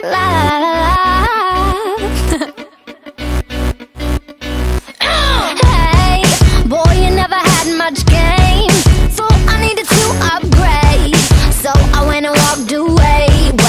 La la la la. Hey, boy, you never had much game, so I needed to upgrade. So I went and walked away,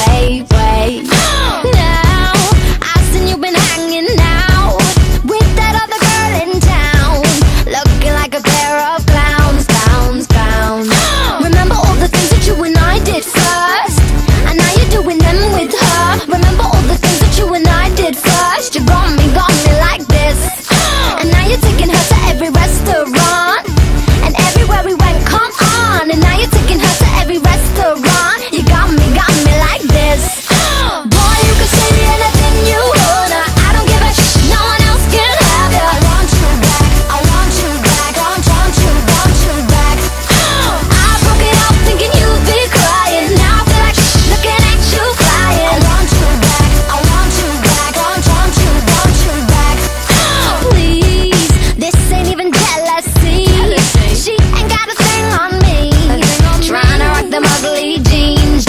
Now I've seen you been hanging out with that other girl in town, looking like a pair of clowns. Remember all the things that you and I did first, and now you're doing them with her. Remember all the things that you and I did first. You got me like this, and now you're taking her to every restaurant, and everywhere we went, come on. And now you're taking her to every restaurant. You got me like this. Boy, you can say anything you wanna, I don't give a no one else can have you. I want you back, I want you back, I want you back. I broke it off thinking you'd be crying, now I feel like looking at you flying. I want you back, I want you back, I want you back. Please, this ain't even jealousy. She ain't got a thing on me, trying to rock them ugly jeans.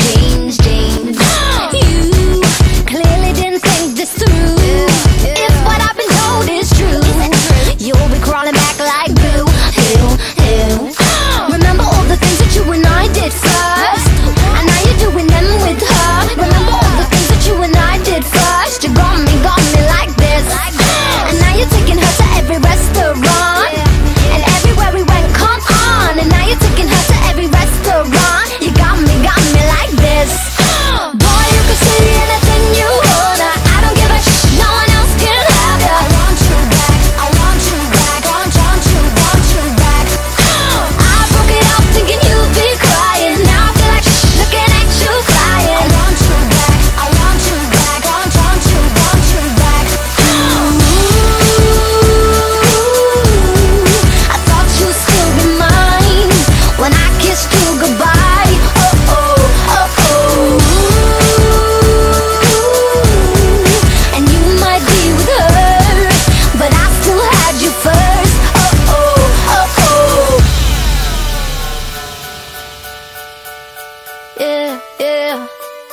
You clearly didn't think this through. If what I've been told is true, you'll be crawling back like boo. Remember all the things that you and I did first, and now you're doing them with her. Remember all the things that you and I did first. You got me like this, and now you're taking her to every restaurant, and everywhere we went, come on. And now you're taking her to every restaurant. You got me like this. Boy, you can say anything you wanna, I don't give a no one else can have you. I want you back, I want you back, I want you back. I broke it off thinking you'd be crying, now I feel like looking at you flying. I want you back, I want you back, I want you back. I thought you'd still be mine when I kissed you goodbye. And you might be with her, but I still had you first. Yeah.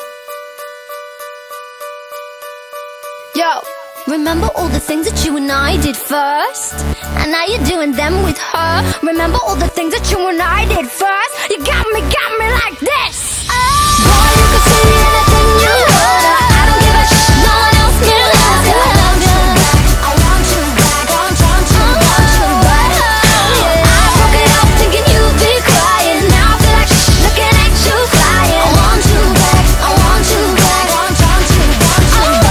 Yo, remember all the things that you and I did first, and now you're doing them with her. Remember all the things that you and I did first. You got me like this. Boy, you can say anything you wanna, I don't give a no one else can have you. I want you back, I want you back. I broke it off thinking you'd be crying, now I feel like looking at you flying. I want you back, I want you back, I want you back.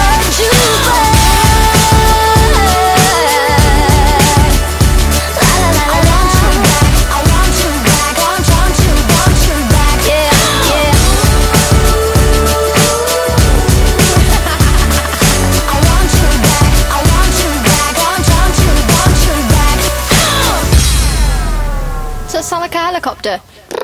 La la la la. I want you back, I want you back. Yeah. I want you back, I want you back, I want you back. So it's sound like a helicopter.